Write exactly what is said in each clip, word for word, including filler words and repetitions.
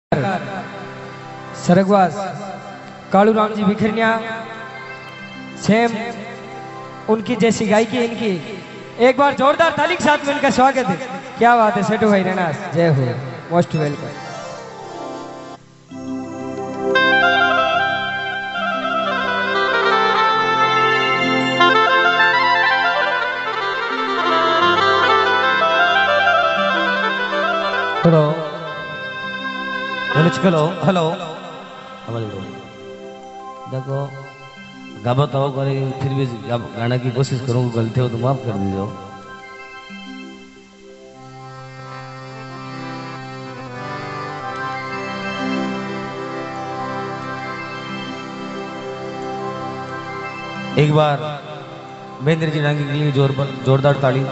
सरगवास Kalu Ram ji Bikharniya same उनकी जैसी गायकी इनकी। एक बार जोरदार ताली के साथ में इनका स्वागत है। क्या बात है सेठू भाई रेनास, जय हो, most welcome. Hello hello hello देखो गाबा तो करे फिर भी गाना की कोशिश करूँगा, गलती हो तो माफ कर दीजिए। एक बार महेंद्र जी डांगी के लिए जोर जोरदार ताली।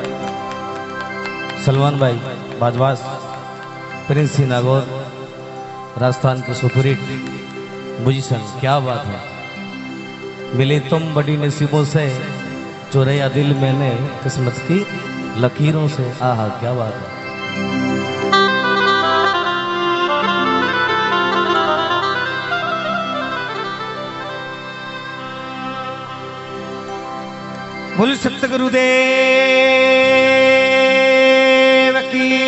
सलमान भाई बाजवास, प्रिंस सिंह नागौर, राजस्थान के सुपरहिट म्यूजिशियन, क्या बात है। मिले तुम बड़ी नसीबों से, चुराया दिल मैंने किस्मत की लकीरों से। आहा क्या बात है। बोल सतगुरुदेव की।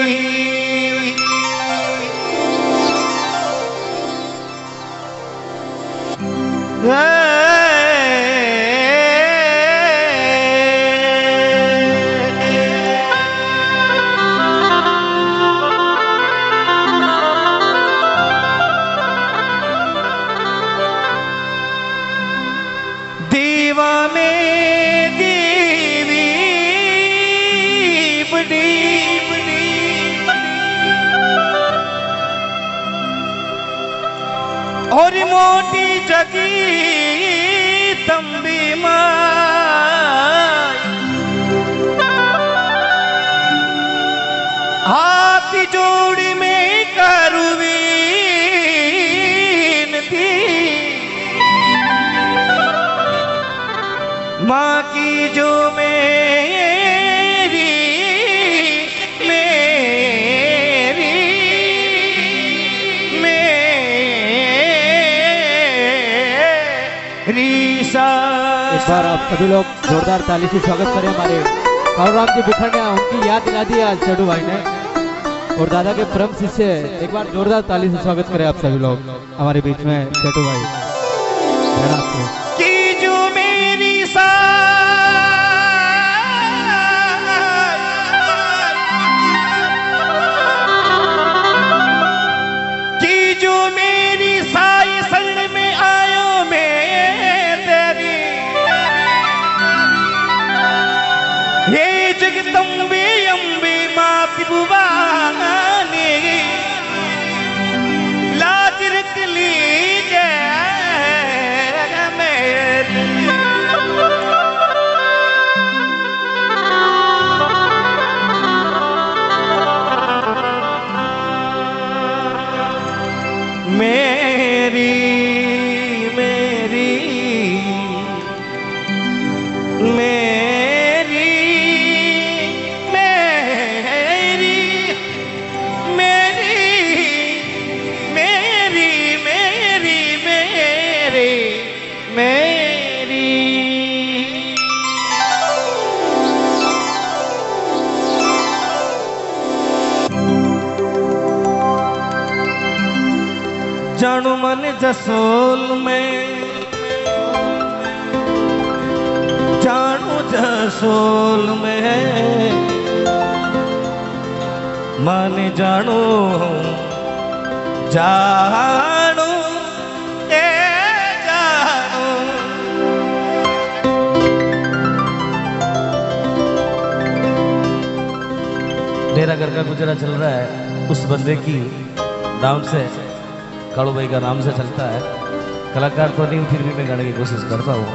दीवा में दीवी बड़ी और मोटी जगी तंबी माई, हाथ जोड़ी में करुवीन थी, माँ की जो मेरी मेरी मेरी सा। एक बार आप सभी लोग जोरदार ताली से स्वागत करें हमारे कालू राम जी बिखरनिया। उनकी याद दिला दी आज सेठू भाई ने और दादा के परम शिष्य। एक बार जोरदार ताली से स्वागत करें आप सभी लोग हमारे बीच में सेठू भाई। की जो मेरी सा की जो मेरी साई शरण में आयो मैं तेरी, ये जगदम्बे अम्बे मात भुवानी, लाज रख लीजिए मेरी। मेरी मेरी मेरी मेरी मेरी मेरी मेरी मेरी मेरी जानू मन जसोल में, जानू जसोल में, मन जानू जानू ए जानू। मेरा घर का गुजरा चल रहा है उस बंदे की नाम से, कालू भाई का नाम से चलता है। कलाकार तो नहीं, फिर भी मैं गाने की कोशिश करता हूँ।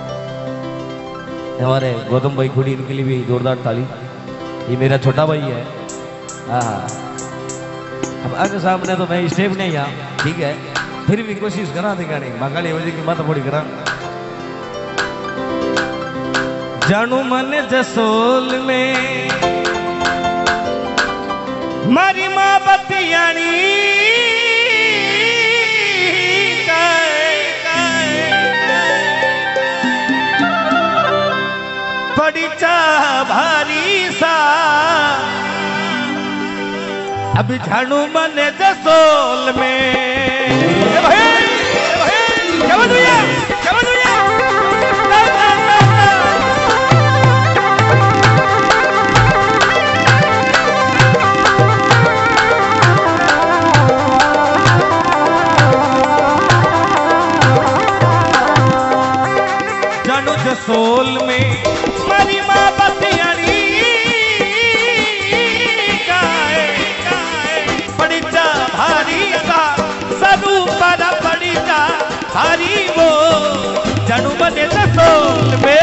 हमारे गौतम भाई खुड़ी, इनके लिए भी जोरदार ताली। ये मेरा छोटा भाई है। हाँ, अब आगे सामने तो मैं स्टेप नहीं आ, ठीक है, फिर भी कोशिश करा दे गाने मकाली वजह की बात थोड़ी करा। जानू मन जसोल में मारी माँ बतियानी अभी झाड़ू मने जसोल में ए भाई ए भाई क्या बात हुई क्या बात हुई जानू जसोल में मारी माँ बसियानी गाए बड़ी चा भारी सा सरू पर बड़ी चा भारी वो जानू बने जसोल में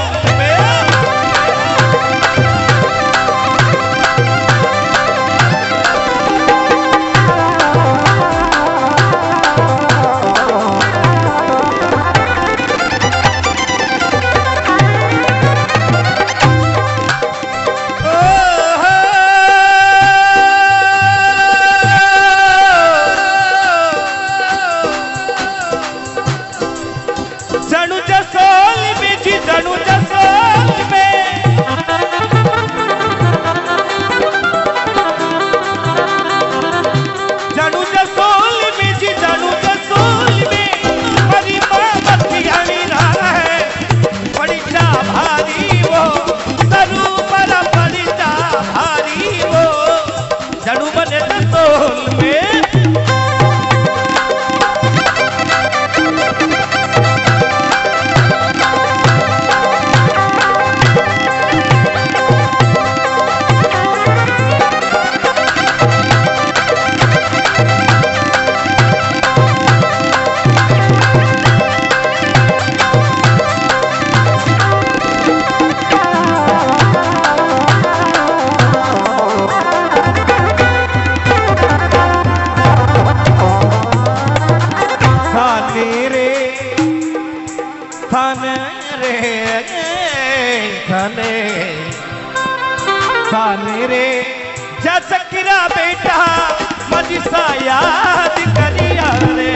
साने रे जा चकरा बेटा मजिसा याद करिया रे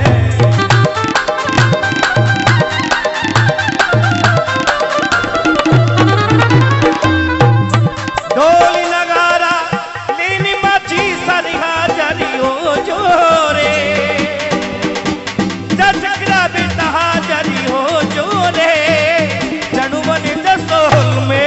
डोली नगारा लेनी माची सरिहा जरियो जोरे जा चकरा बेटा जरियो जोरे जनू बने जसोल में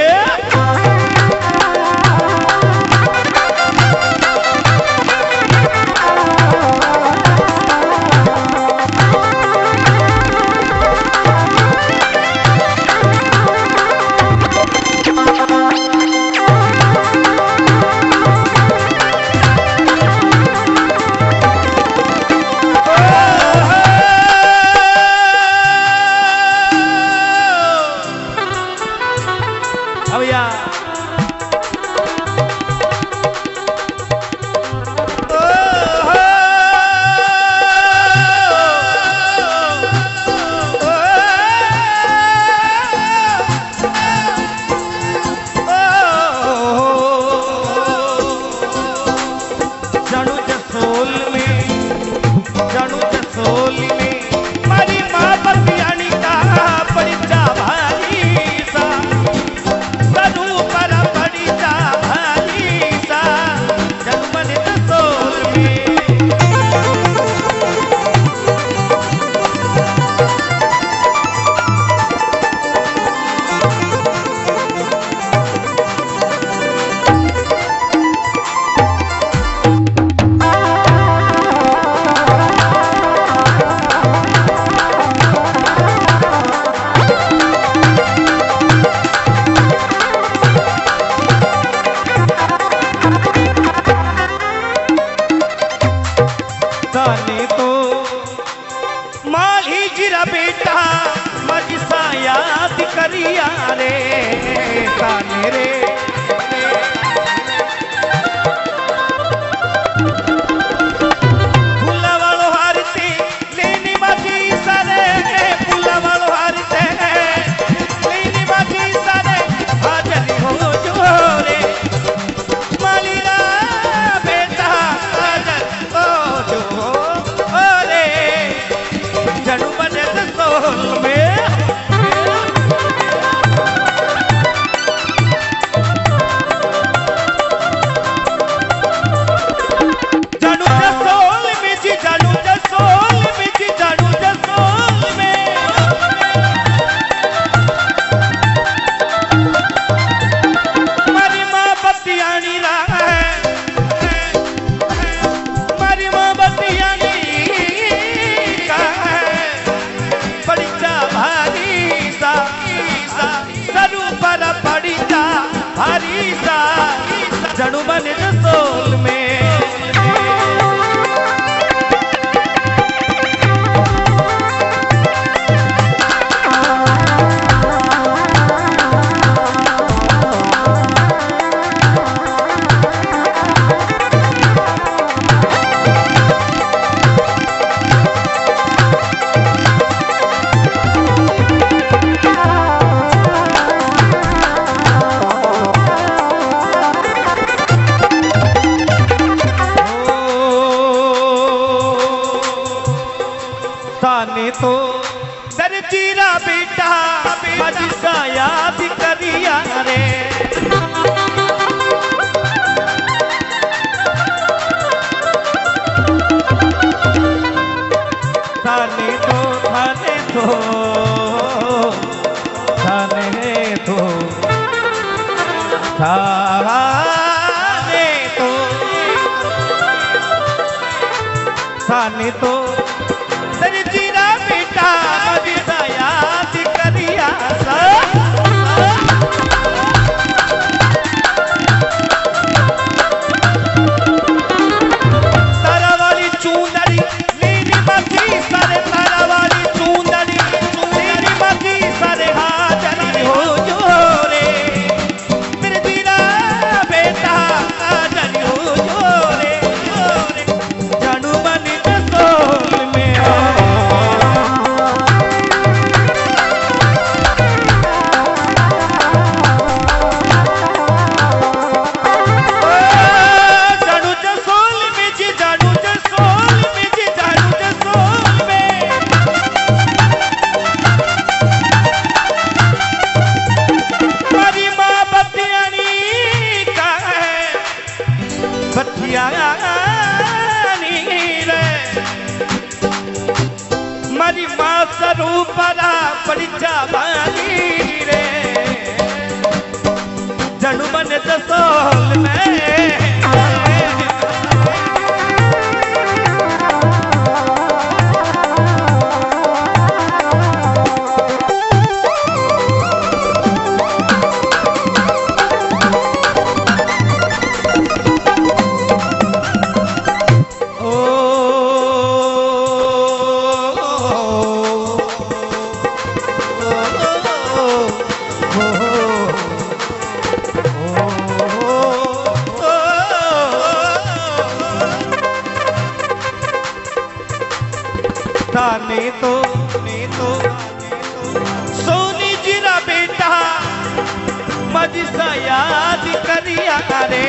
करिया रे काने रे फुला वालो हारते लेनी माटी सारे फुला वालो हारते लेनी माटी सारे हाजर हो जोरे मालीरा बेटा हाजर हो जो ओरे जनू बने सोल में थाने तो दरजीरा बेटा मजिसा याद करिया रे थाने तो थाने तो थाने तो थाने तो थाने तो दरजीरा बेटा मजिसा याद करिया सा मरी मां स्वरूपरा परिचा बानी रे जनु मन दसोल में थाने तो तो सोनी जीरा बेटा मजिसा याद करिया रे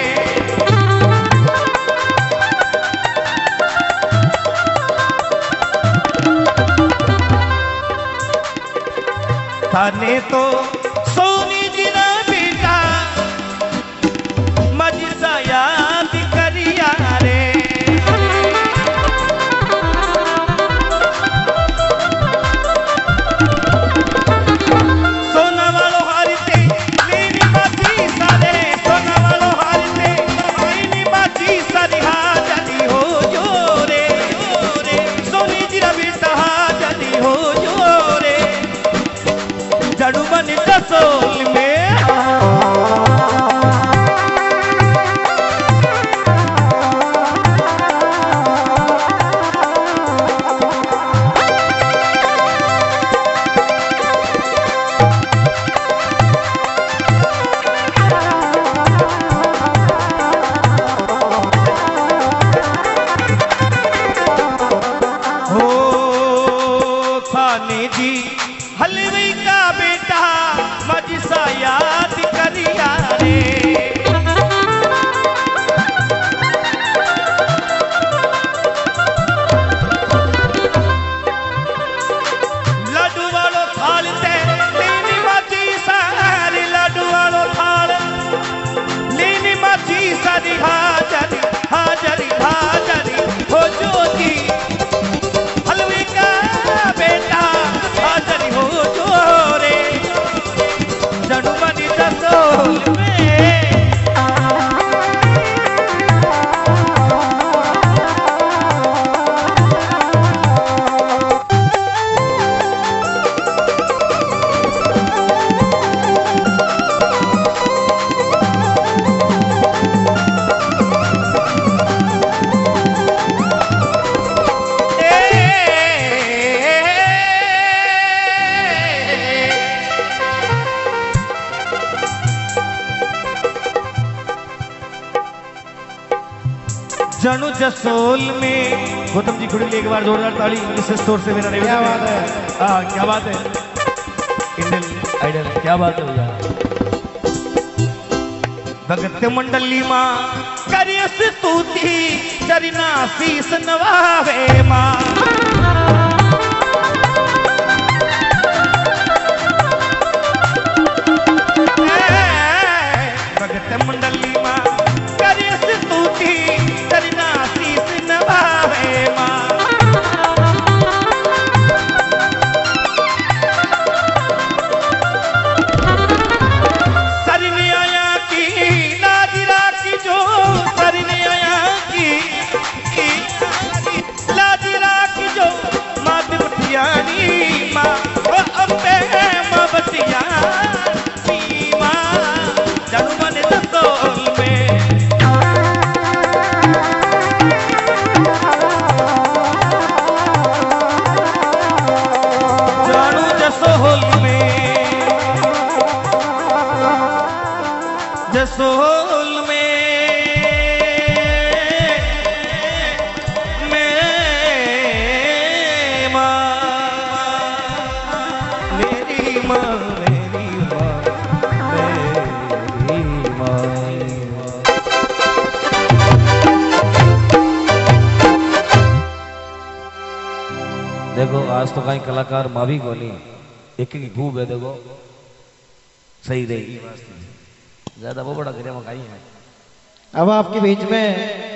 थाने तो सोनी जीरा बेटा मजिसा याद करिया रे जड़ू बनी दसोल में हो थाने जी हलवे का बेटा मजिसा याद करिया रे लड्डू वालो थाल ते लीनी माची सारी लड्डू वालो थाल लीनी माची सारी हाजरी हाजरी हाजरी हो ज्योति हलवे का बेटा हाजरी हो जोरे जड़ू बनी दसोल में जनु जसोल में गौतम जी खुड़ी एक बार जोरदार ताली इस स्टोर से मेरा क्या बात है हाँ क्या बात है इंडियन आइडल क्या बात है भैया भगत मंडली माँ करियस स्तुति चरना शीस नवावे माँ आज तो कहीं कलाकार मावी को नहीं एक की खूब है देखो सही रहेगी ज्यादा वो बड़ा गिरे मकाई है। अब आपके बीच में